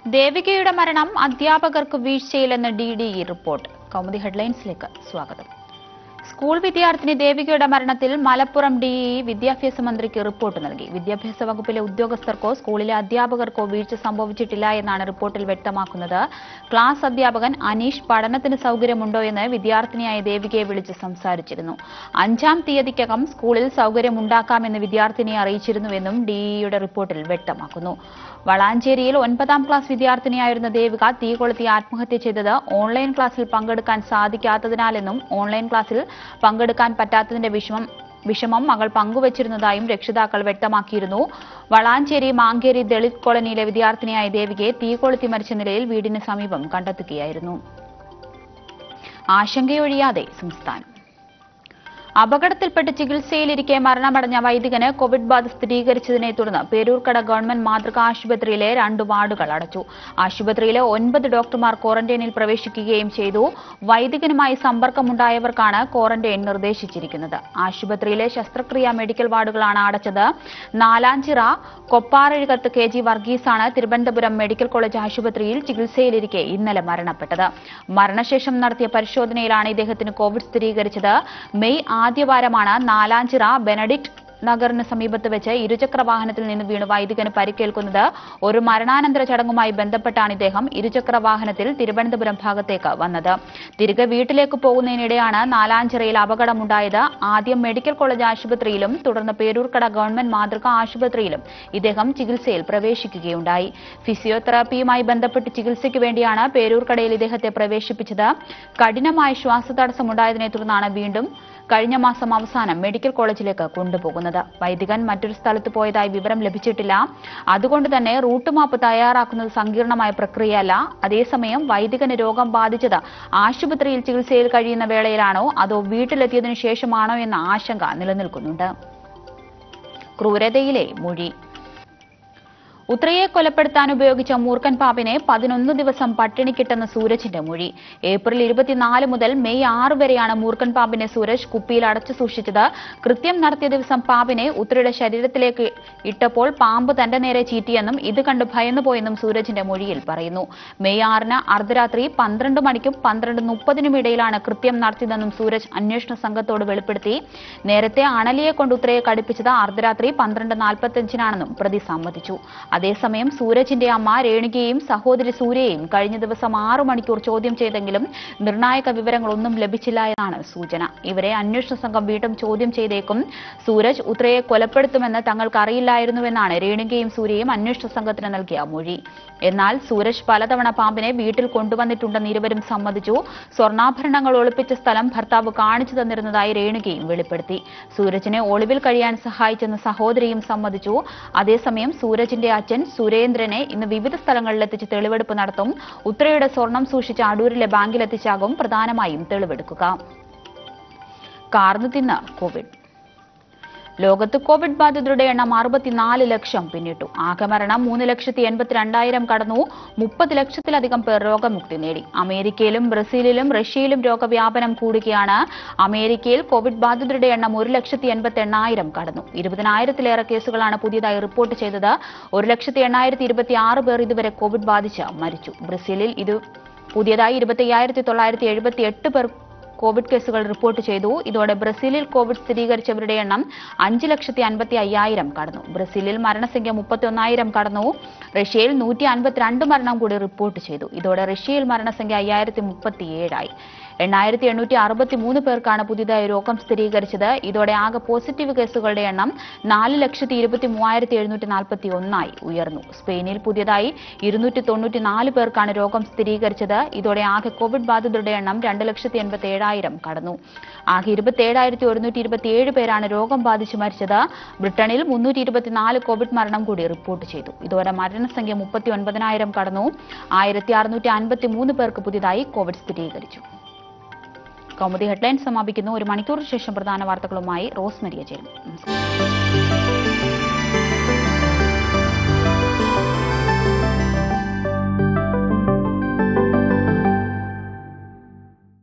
ദേവികയുടെ മരണം അധ്യാപകർക്ക് വീഴ്ചയില്ലെന്ന് DDE റിപ്പോർട്ട്. കൗമുദി ഹെഡ്ലൈൻസിലേക്ക് സ്വാഗതം. സ്കൂൾ വിദ്യാർത്ഥിനി ദേവികയുടെ മരണത്തിൽ മലപ്പുറം DDE വിദ്യാഭ്യാസ മന്ത്രിക്ക് റിപ്പോർട്ട് നൽകി. വിദ്യാഭ്യാസ വകുപ്പിലെ ഉദ്യോഗസ്ഥർക്കോ സ്കൂളിലെ അധ്യാപകർക്കോ വീഴ്ച സംഭവിച്ചിട്ടില്ല എന്നാണ് റിപ്പോർട്ടിൽ വ്യക്തമാക്കുന്നത്. ക്ലാസ് അധ്യാപകൻ അനീഷ് പഠനത്തിന് സൗകര്യമുണ്ടോ എന്ന് വിദ്യാർത്ഥിനിയായ ദേവികയെ വിളിച്ച് സംസാരിച്ചിരുന്നു. 5-ാം തീയതിക്കകം സ്കൂളിൽ സൗകര്യമുണ്ടാക്കാമെന്ന് വിദ്യാർത്ഥിനിയെ അറിയിച്ചിരുന്നുവെന്നും DDEയുടെ റിപ്പോർട്ടിൽ വ്യക്തമാക്കുന്നു. വളാഞ്ചേരിയിൽ 9-ാം ക്ലാസ് വിദ്യാർത്ഥിനിയായിരുന്ന ദേവിക തീ കൊളുത്തി ആത്മഹത്യ ചെയ്തത് ഓൺലൈൻ ക്ലാസ്സിൽ പങ്കെടുക്കാൻ സാധിക്കാത്തതിനാലെന്നും ഓൺലൈൻ ക്ലാസ്സിൽ പങ്കെടുക്കാൻ പറ്റാത്തതിന്റെ വിഷമം മകൾ പങ്കുവച്ചിരുന്നതായും രക്ഷിതാക്കൾ വ്യക്തമാക്കിയിരുന്നു. വളാഞ്ചേരി മാങ്കേരി ദളിത് കോളനിയിലെ വിദ്യാർത്ഥിനിയായ ദേവികയെ തീ കൊളുത്തി മരിച്ച നിലയിൽ വീടിന് സമീപം കണ്ടെത്തുകയായിരുന്നു. ആശങ്കയൊഴിയാതെ സംസ്ഥാനം. അപകടത്തിൽപ്പെട്ട് ചികിത്സയിലിരിക്കെ മരണമടഞ്ഞ വൈദികന് കോവിഡ് ബാധ സ്ഥിരീകരിച്ചതിനെ തുടർന്ന് പേരൂർക്കട ഗവൺമെന്റ് മാതൃകാ ആശുപത്രിയിലെ 2 വാർഡുകൾ അടച്ചു. ആശുപത്രിയിലെ 9 ഡോക്ടർമാർ ക്വാറന്റൈനിൽ പ്രവേശിക്കുകയും ചെയ്തു. വൈദികനുമായി സമ്പർക്കമുണ്ടായവർക്കാണ് ക്വാറന്റൈൻ നിർദ്ദേശിച്ചിരിക്കുന്നത്. ആശുപത്രിയിലെ ശസ്ത്രക്രിയാ മെഡിക്കൽ വാർഡുകളാണ് അടച്ചത്. നാലാഞ്ചിറ കൊപ്പാറഴുകത്ത് KG വർഗീസാണ് തിരുവനന്തപുരം മെഡിക്കൽ കോളേജ് ആശുപത്രിയിൽ ചികിത്സയിലിരിക്കെ ഇന്നലെ മരണപ്പെട്ടത്. മരണശേഷം നടത്തിയ പരിശോധനയിലാണ് ഇദ്ദേഹത്തിന് കോവിഡ് സ്ഥിരീകരിച്ചത്. മെയ് ആദ്യവാരമാണ് നാലാഞ്ചിറ ബെനഡിക്ട് നഗറിന് സമീപത്ത് വെച്ച് ഇരുചക്ര വാഹനത്തിൽ നിന്ന് വീണ് വൈദികന് പരിക്കേൽക്കുന്നത്. ഒരു മരണാനന്തര ചടങ്ങുമായി ബന്ധപ്പെട്ടാണ് ഇദ്ദേഹം ഇരുചക്ര വാഹനത്തിൽ തിരുവനന്തപുരം ഭാഗത്തേക്ക് വന്നത്. തിരികെ വീട്ടിലേക്ക് പോകുന്നതിനിടെയാണ് നാലാഞ്ചിറയിൽ അപകടമുണ്ടായത്. ആദ്യം മെഡിക്കൽ കോളേജ് ആശുപത്രിയിലും തുടർന്ന് പേരൂർക്കട ഗവൺമെന്റ് മാതൃകാ ആശുപത്രിയിലും ഇദ്ദേഹം ചികിത്സയിൽ പ്രവേശിക്കുകയുണ്ടായി. ഫിസിയോതെറാപ്പിയുമായി ബന്ധപ്പെട്ട് ചികിത്സയ്ക്ക് വേണ്ടിയാണ് പേരൂർക്കടയിൽ ഇദ്ദേഹത്തെ പ്രവേശിപ്പിച്ചത്. കഠിനമായ ശ്വാസതടസ്സമുണ്ടായതിനെ തുടർന്നാണ് വീണ്ടും കഴിഞ്ഞ മാസം അവസാനം മെഡിക്കൽ കോളേജിലേക്ക് കൊണ്ടുപോകുന്നത്. വൈദികൻ മറ്റൊരു സ്ഥലത്ത് പോയതായി വിവരം ലഭിച്ചിട്ടില്ല. അതുകൊണ്ട് തന്നെ റൂട്ട് മാപ്പ് തയ്യാറാക്കുന്നത് സങ്കീർണമായ പ്രക്രിയയല്ല. അതേസമയം വൈദികന് രോഗം ബാധിച്ചത് ആശുപത്രിയിൽ ചികിത്സയിൽ കഴിയുന്ന വേളയിലാണോ അതോ വീട്ടിലെത്തിയതിനു ശേഷമാണോ എന്ന ആശങ്ക നിലനിൽക്കുന്നുണ്ട്. ക്രൂരതയിലെ മൊഴി. ഉത്രയെ കൊലപ്പെടുത്താൻ ഉപയോഗിച്ച മൂർഖൻ പാമ്പിനെ 11 ദിവസം പട്ടിണിക്കിട്ടെന്ന് സൂരജിന്റെ മൊഴി. ഏപ്രിൽ 24 മുതൽ മെയ് 6 വരെയാണ് മൂർഖൻ പാമ്പിനെ സൂരജ് കുപ്പിയിൽ അടച്ചു സൂക്ഷിച്ചത്. കൃത്യം നടത്തിയ ദിവസം പാമ്പിനെ ഉത്രയുടെ ശരീരത്തിലേക്ക് ഇട്ടപ്പോൾ പാമ്പ് തന്റെ നേരെ ചീറ്റിയെന്നും ഇത് കണ്ട് ഭയന്നുപോയെന്നും സൂരജിന്റെ മൊഴിയിൽ പറയുന്നു. മെയ് 6-ന് അർദ്ധരാത്രി 12 മണിക്കും 12:30-നും ഇടയിലാണ് കൃത്യം നടത്തിയതെന്നും സൂരജ് അന്വേഷണ സംഘത്തോട് വെളിപ്പെടുത്തി. നേരത്തെ അണലിയെ കൊണ്ട് ഉത്രയെ കടിപ്പിച്ചത് അർദ്ധരാത്രി 12:45-നാണെന്നും പ്രതി സമ്മതിച്ചു. അതേസമയം സൂരജിന്റെ അമ്മ രേണുകയെയും സഹോദരി സൂര്യയെയും കഴിഞ്ഞ ദിവസം 6 മണിക്കൂർ ചോദ്യം ചെയ്തെങ്കിലും നിർണായക വിവരങ്ങളൊന്നും ലഭിച്ചില്ല എന്നാണ് സൂചന. ഇവരെ അന്വേഷണ സംഘം വീണ്ടും ചോദ്യം ചെയ്തേക്കും. സൂരജ് ഉത്രയെ കൊലപ്പെടുത്തുമെന്ന് തങ്ങൾക്ക് അറിയില്ലായിരുന്നുവെന്നാണ് രേണുകയും സൂര്യയും അന്വേഷണ സംഘത്തിന് നൽകിയ മൊഴി. എന്നാൽ സൂരജ് പലതവണ പാമ്പിനെ വീട്ടിൽ കൊണ്ടുവന്നിട്ടുണ്ടെന്ന് ഇരുവരും സമ്മതിച്ചു. സ്വർണ്ണാഭരണങ്ങൾ ഒളിപ്പിച്ച സ്ഥലം ഭർത്താവ് കാണിച്ചു തന്നിരുന്നതായി രേണുകയും വെളിപ്പെടുത്തി. സൂരജിനെ ഒളിവിൽ കഴിയാൻ സഹായിച്ചെന്ന് സഹോദരിയും സമ്മതിച്ചു. അതേസമയം സൂരജിന്റെ അച്ഛൻ സുരേന്ദ്രനെ ഇന്ന് വിവിധ സ്ഥലങ്ങളിലെത്തിച്ച് തെളിവെടുപ്പ് നടത്തും. ഉത്രയുടെ സ്വർണം സൂക്ഷിച്ച അടൂരിലെ ബാങ്കിലെത്തിച്ചാകും പ്രധാനമായും തെളിവെടുക്കുക. കാർന്നു തിന്ന് കോവിഡ്. ലോകത്ത് കോവിഡ് ബാധിതരുടെ എണ്ണം 64 ലക്ഷം പിന്നിട്ടു. ആകെ മരണം 3,82,000 കടന്നു. 30 ലക്ഷത്തിലധികം പേർ രോഗമുക്തി നേടി. അമേരിക്കയിലും ബ്രസീലിലും റഷ്യയിലും രോഗവ്യാപനം കൂടുകയാണ്. അമേരിക്കയിൽ കോവിഡ് ബാധിതരുടെ എണ്ണം 1,88,000 കടന്നു. 20,000-ലേറെ കേസുകളാണ് പുതിയതായി റിപ്പോർട്ട് ചെയ്തത്. 1,08,026 പേർ ഇതുവരെ കോവിഡ് ബാധിച്ച് മരിച്ചു. ബ്രസീലിൽ പുതിയതായി 25,978 പേർ കോവിഡ് കേസുകൾ റിപ്പോർട്ട് ചെയ്തു. ഇതോടെ ബ്രസീലിൽ കോവിഡ് സ്ഥിരീകരിച്ചവരുടെ എണ്ണം 5,55,000 കടന്നു. ബ്രസീലിൽ മരണസംഖ്യ 31,000 കടന്നു. റഷ്യയിൽ 152 മരണം കൂടി റിപ്പോർട്ട് ചെയ്തു. ഇതോടെ റഷ്യയിൽ മരണസംഖ്യ 5,037 ആയി. 8,863 പേർക്കാണ് പുതിയതായി രോഗം സ്ഥിരീകരിച്ചത്. ഇതോടെ ആകെ പോസിറ്റീവ് കേസുകളുടെ എണ്ണം 4,23,741 ആയി ഉയർന്നു. സ്പെയിനിൽ പുതിയതായി 294 പേർക്കാണ് രോഗം സ്ഥിരീകരിച്ചത്. ഇതോടെ ആകെ കോവിഡ് ബാധിതരുടെ എണ്ണം 2,87,000 കടന്നു. ആകെ 27,127 പേരാണ് രോഗം ബാധിച്ച് മരിച്ചത്. ബ്രിട്ടനിൽ 324 കോവിഡ് മരണം കൂടി റിപ്പോർട്ട് ചെയ്തു. ഇതോടെ മരണസംഖ്യ 39,000 കടന്നു. 1,653 പേർക്ക് പുതിയതായി കോവിഡ് സ്ഥിരീകരിച്ചു. കൗമുദി ഹെഡ്ലൈൻസ് സമാപിക്കുന്നു. ഒരു മണിക്കൂറിന് ശേഷം പ്രധാന വാർത്തകളുമായി റോസ്മരിയ ചേരും.